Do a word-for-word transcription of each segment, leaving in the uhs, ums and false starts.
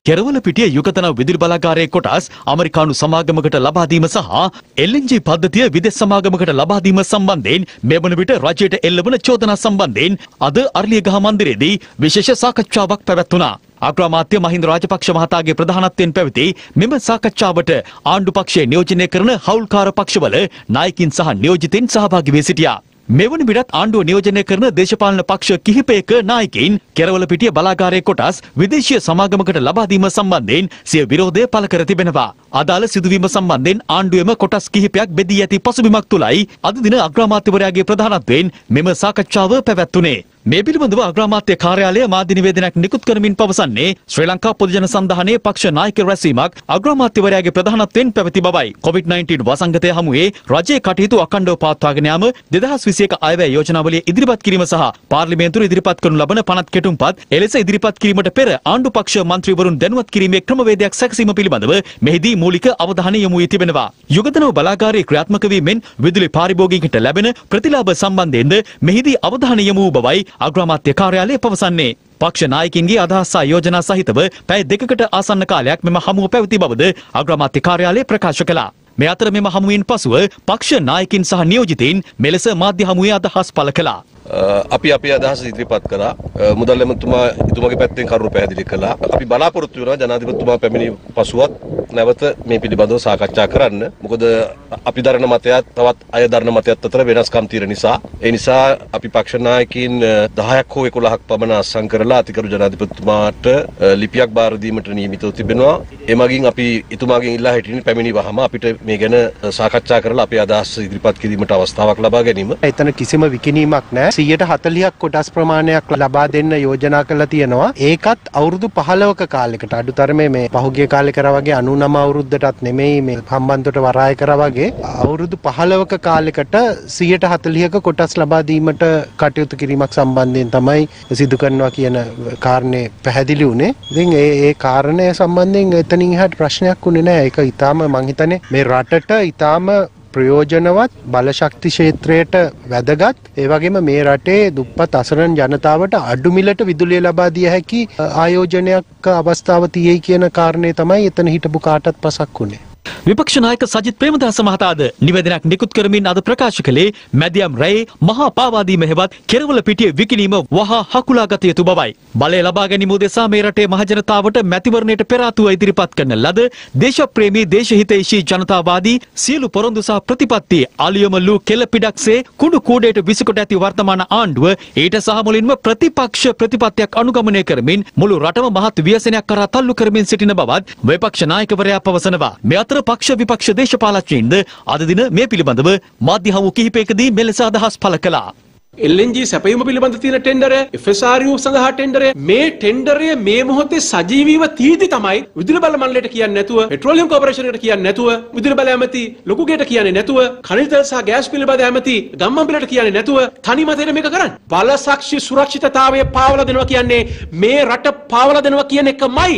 කෙරවලපිටිය යුගතන විදුලි බලාගාරයේ කොටස් ඇමරිකානු සමාගමකට ලබා දීම සහ එල් එන් ජී පද්ධතිය විදේශ සමාගමකට ලබා දීම සම්බන්ධයෙන් මෙවන විට රජයට එල්ලවන චෝදනා සම්බන්ධයෙන් අද අරලියගහ මන්දිරයේදී විශේෂ සාකච්ඡාවක් පැවැත්වුණා. අග්‍රාමාත්‍ය මහින්ද රාජපක්ෂ මහතාගේ ප්‍රධානත්වයෙන් පැවති මෙම සාකච්ඡාවට ආණ්ඩු පක්ෂයේ නියෝජනය කරන හවුල්කාර පක්ෂවල නායකින් සහ නියෝජිතින් සහභාගී වී සිටියා. මෙවන විටත් ආණ්ඩුව නියෝජනය කරන දේශපාලන පක්ෂ කිහිපයක නායකයින් කෙරවලපිටිය බලාගාරයේ කොටස් විදේශීය සමාගමකට ලබා දීම සම්බන්ධයෙන් සිය විරෝධය පළ කර තිබෙනවා. අදාළ සිදුවීම සම්බන්ධයෙන් ආණ්ඩුවේම කොටස් කිහිපයක් බෙදී ඇති පසුබිමක් තුලයි අද දින අග්‍රාමාත්‍යවරයාගේ ප්‍රධානත්වයෙන් මෙම සාකච්ඡාව පැවැත්වුණේ. මේ පිළිබඳව අග්‍රාමාත්‍ය කාර්යාලය මාධ්‍ය නිවේදනයක් නිකුත් කරමින් පවසන්නේ ශ්‍රී ලංකා පොදුජන සන්ධානයේ පක්ෂ නායක රැස්වීමක් අග්‍රාමාත්‍යවරයාගේ ප්‍රධානත්වයෙන් පැවති බවයි. කොවිඩ් නයින්ටීන් වසංගතය හමුවේ රජයේ කටයුතු අඛණ්ඩව පවත්වාගෙන යාම දෙදහස් විසිඑක අයවැය යෝජනාවලිය ඉදිරිපත් කිරීම සහ පාර්ලිමේන්තුවේ ඉදිරිපත් කරනු ලබන පනත් කෙටුම්පත් එලෙස ඉදිරිපත් කිරීමට පෙර ආණ්ඩු පක්ෂ මන්ත්‍රීවරුන් දැනුවත් කිරීමේ ක්‍රමවේදයක් සැකසීම පිළිබඳව මෙහිදී මූලික අවධානය යොමු වී තිබෙනවා. යුගතනව බලාගාරයේ ක්‍රියාත්මක වීමෙන් විදුලි පාරිභෝගිකයන්ට ලැබෙන ප්‍රතිලාභ සම්බන්ධයෙන්ද මෙහිදී අවධානය යොමු වූ බවයි අග්‍රාමාත්‍ය කාර්යාලය පවසන්නේ. පක්ෂ නායකින්ගේ අදහස් සහ යෝජනා සහිතව පැය දෙකකට ආසන්න කාලයක් මෙම හමුව පැවති බවද අග්‍රාමාත්‍ය කාර්යාලය ප්‍රකාශ කළා. මේ අතර මෙම හමුවෙන් පසුව පක්ෂ නායකින් සහ නියෝජිතයින් මෙලෙස මාධ්‍ය හමුවේ අදහස් පළ කළා. අපි අපේ අදහස ඉදිරිපත් කළා. මුදල් ඇමතුමා ඉතුමාගේ පැත්තෙන් කරුණු පැහැදිලි කළා. අපි බලාපොරොත්තු වෙනවා ජනාධිපතිතුමා පැමිණි පසුවත් නැවත මේ පිළිබඳව සාකච්ඡා කරන්න. මොකද අපි දරන මතයත් තවත් අය දරන මතයත් අතර වෙනස්කම් තියෙන නිසා ඒ නිසා අපි පක්ෂ නායකින් දහයක් හෝ එකොළහක් පමණ අත්සන් කරලා අතිගරු ජනාධිපතිතුමාට ලිපියක් බාර දීමට නියමිතව තිබෙනවා. ඒ මගින් අපි ඉතුමාගෙන් ඉල්ලා හිටින්නේ පැමිණි වහම අපිට මේ ගැන සාකච්ඡා කරලා අපේ අදහස් ඉදිරිපත් කිරීමට අවස්ථාවක් ලබා ගැනීම. එතන කිසිම විකිණීමක් නැහැ. සියයට හතළිහක් කොටස් ප්‍රමාණයක් ලබා දෙන්න යෝජනා කරලා තියෙනවා. ඒකත් අවුරුදු පහළොවක කාලයකට අඩුතරමේ මේ පහුගිය කාලේ කරා වගේ අනූනම අවුරුද්දටත් නෙමෙයි මේ හම්බන්තොට වරාය කරා වගේ අවුරුදු පහළොවක කාලයකට සියයට හතළිහක කොටස් ලබා දීමට කටයුතු කිරීමක් සම්බන්ධයෙන් තමයි සිදු කරනවා කියන කාරණේ පැහැදිලි වුණේ. ඉතින් ඒ ඒ කාරණය සම්බන්ධයෙන් එතනින් එහාට ප්‍රශ්නයක් වුණේ නැහැ. ඒක ඊටාම මං හිතන්නේ මේ රටට ඊටාම ප්‍රයෝජනවත් බලශක්ති ක්ෂේත්‍රයට වැදගත් ඒ වගේම මේ රටේ දුප්පත් අසරණ ජනතාවට අඩු මිලට විදුලිය ලබා දිය හැකි ආයෝජනයක් අවස්ථාව තියෙයි කියන කාරණේ තමයි එතන හිටපු කාටත් පසක් වුණේ. විපක්ෂ නායක සජිත් ප්‍රේමදාස මහතාද නිවේදනයක් නිකුත් කරමින් අද ප්‍රකාශ කළේ මැදියම් රැයේ මහා පාවාදීම හෙවත් කෙරවලපිටිය විකිණීම වහා හකුලා ගත යුතු බවයි. බලය ලබා ගැනීම උදෙසා මේ රටේ මහජනතාවට මැතිවරණයට පෙර ආතුව ඉදිරිපත් කරන ලද දේශප්‍රේමී දේශහිතෛෂී ජනතාවාදී සියලු පොරොන්දු සහ ප්‍රතිපත්ති අලියම ලූ කෙළ පිටක්සේ කුඩු කූඩේට විසිකොට ඇති වර්තමාන ආණ්ඩුව ඊට සහ මුලින්ම ප්‍රතිපක්ෂ ප්‍රතිපත්තියක් අනුගමනය කරමින් මුළු රටම මහත් ව්‍යසනයක් කරා තල්ලු කරමින් සිටින බවත් විපක්ෂ නායකවරයා පවසනවා. මේ අතර පක්ෂ විපක්ෂ දේශපාලඥයින්ද අද දින මේ පිළිබඳව මාධ්‍ය හමු කිහිපයකදී මෙලෙස අදහස් පළ කළා. එල් එන් ජී සැපයීම පිළිබඳ තියෙන ටෙන්ඩරය, එෆ් එස් ආර් යූ සඳහා ටෙන්ඩරය, මේ ටෙන්ඩරය මේ මොහොතේ සජීවීව තීදි තමයි විදුලි බල මණ්ඩලයට කියන්නේ නැතුව, පෙට්‍රෝලියම් කෝපරේෂන් එකට කියන්නේ නැතුව, විදුලි බල ඇමති ලොකුගේට කියන්නේ නැතුව, khනිජ තෙල් සහ ගෑස් පිළිබඳ ඇමති ගම්මන්පිලට කියන්නේ නැතුව තනි මතයට මේක කරන්නේ. බල සාක්ෂි සුරක්ෂිතතාවය පාවලා දෙනවා කියන්නේ මේ රට පාවලා දෙනවා කියන එකමයි.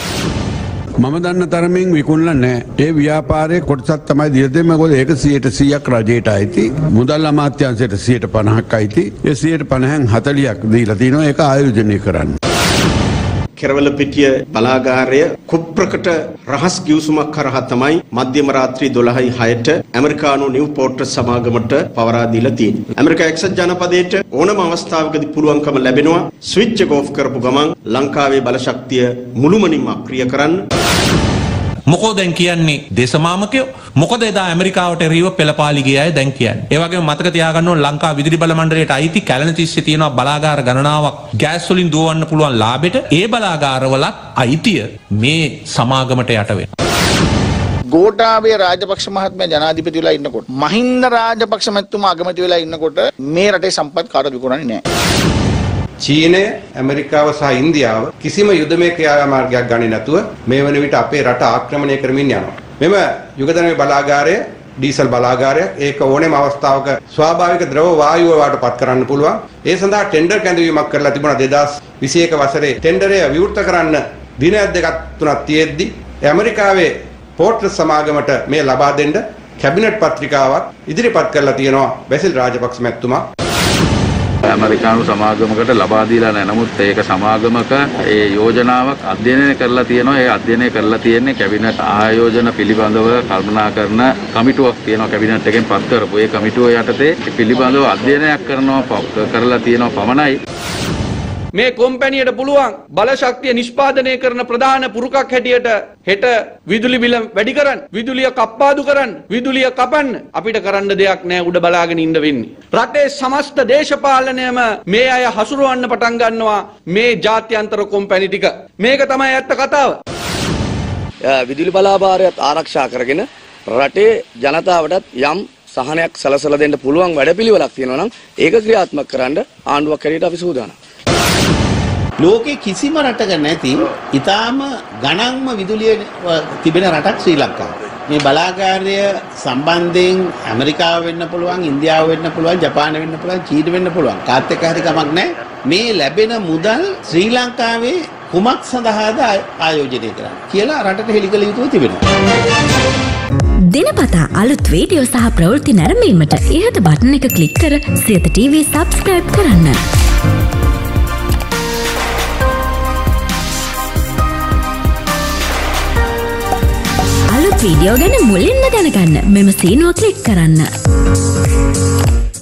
මම දන්න තරමින් විකුණලා නැහැ. ඒ ව්‍යාපාරයේ කොටසක් තමයි දීලා දෙන්නේ. මොකද ඒක සියයට සීයක් රජයට අයිති. මුදල් අමාත්‍යාංශයට සියයට පනහක් අයිති. ඒ සියයට පනහෙන් හතළිහක් දීලා තිනවා. ඒක ආයෝජනය කරන්න. කෙරවලපිටිය බලාගාරය කුප්‍රකට රහස් ගිවිසුමක් කරහා තමයි මධ්‍යම රාත්‍රී දොළහයි හයට ඇමරිකානු නිව්පෝර්ට් සමාගමට පවරා දීලා තියෙන්නේ. ඇමරිකා එක්සත් ජනපදයට ඕනම අවස්ථාවකදී පුළුවන්කම ලැබෙනවා ස්විච් එක ඔෆ් කරපු ගමන් ලංකාවේ බලශක්තිය මුළුමනින්ම අක්‍රිය කරන්න. මොකෝ දැන් කියන්නේ දේශමාමකයෝ මොකද එදා ඇමරිකාවට එරෙහිව පෙළපාලි ගිය අය දැන් කියන්නේ. ඒ වගේම මතක තියාගන්න ඕන ලංකා විදුලි බල මණ්ඩලයට අයිති කැලණ තිස්සේ තියෙනවා බලාගාර ගණනාවක් ගෑස් වලින් දුවවන්න පුළුවන් ලාභෙට. ඒ බලාගාරවලත් අයිතිය මේ සමාගමට යට වෙනවා. ගෝඨාභය රාජපක්ෂ මහත්මයා ජනාධිපති වෙලා ඉන්නකොට මහින්ද රාජපක්ෂ මහත්මයා අගමැති වෙලා ඉන්නකොට මේ රටේ සම්පත් කාටද විකුණන්නේ නැහැ. චීනය, ඇමරිකාව සහ ඉන්දියාව කිසිම යුදමය ක්‍රියාමාර්ගයක් ගන්නේ නැතුව මේ වන විට අපේ රට ආක්‍රමණය කරමින් යනවා. මෙම යුගධර්ම බලාගාරය ඩීසල් බලාගාරයක්. ඒක ඕනෑම අවස්ථාවක ස්වාභාවික ද්‍රව වායුව වාටපත් කරන්න පුළුවන්. ඒ සඳහා ටෙන්ඩර් කැඳවීමක් කරලා තිබුණා දෙදාස් විසිඑක වසරේ. ටෙන්ඩරය විවෘත කරන්න දිනයක් දෙකක් තුනක් තියෙද්දි ඇමරිකාවේ පෝර්ට් සමාගමට මේ ලබා දෙන්න කැබිනට් පත්‍රිකාවක් ඉදිරිපත් කරලා තියෙනවා බැසිල් රාජපක්ෂ මැතිතුමා. ඇමරිකානු සමාගමකට ලබා දීලා නැහැ. නමුත් ඒක සමාගමක ඒ යෝජනාවක් අධ්‍යයනය කරලා තියෙනවා. ඒ අධ්‍යයනය කරලා තියෙන්නේ කැබිනට් ආයෝජන පිළිබඳව කල්පනා කරන කමිටුවක් තියෙනවා කැබිනට් එකෙන් පත් කරපු. ඒ කමිටුව යටතේ පිළිබඳව අධ්‍යයනයක් කරනවා කරලා තියෙනවා පමණයි. මේ කොම්පැනියට පුළුවන් බල ශක්තිය නිෂ්පාදනය කරන ප්‍රධාන පුරුකක් හැටියට හෙට විදුලි බිල වැඩි කරන්න, විදුලිය කප්පාදු කරන්න, විදුලිය කපන්න අපිට කරන්න දෙයක් නැහැ උඩ බලාගෙන ඉන්න වෙන්නේ. රටේ සමස්ත දේශපාලනයම මේ අය හසුරවන්න පටන් ගන්නවා මේ ජාත්‍යන්තර කොම්පැනි ටික. මේක තමයි ඇත්ත කතාව. විදුලි බලාභාරයත් ආරක්ෂා කරගෙන රටේ ජනතාවටත් යම් සහනයක් සලසලා දෙන්න පුළුවන් වැඩපිළිවෙලක් තියෙනවා නම් ඒක ක්‍රියාත්මක කරන්න ආණ්ඩුවක් හැටියට අපි සූදානම්. ලෝකේ කිසිම රටක නැති ඊටාම ගණන්ම විදුලිය තිබෙන රටක් ශ්‍රී ලංකාව. මේ බලාගාරය සම්බන්ධයෙන් ඇමරිකාව වෙන්න පුළුවන්, ඉන්දියාව වෙන්න පුළුවන්, ජපාන වෙන්න පුළුවන්, චීන වෙන්න පුළුවන්. කාත් එක්ක හරි කමක් නැහැ. මේ ලැබෙන මුදල් ශ්‍රී ලංකාවේ කුමක් සඳහාද ආයෝජනය කරන්නේ කියලා රටට හෙළිකළ යුතුව තිබෙනවා. දිනපතා අලුත් වීඩියෝ සහ ප්‍රවෘත්ති නැරඹීමට ඉහත බටන් එක ක්ලික් කර සියත ටීවී සබ්ස්ක්‍රයිබ් කරන්න. අලුත් වීඩියෝ ගැන මුලින්ම දැනගන්න මෙම සීනුව ක්ලික් කරන්න.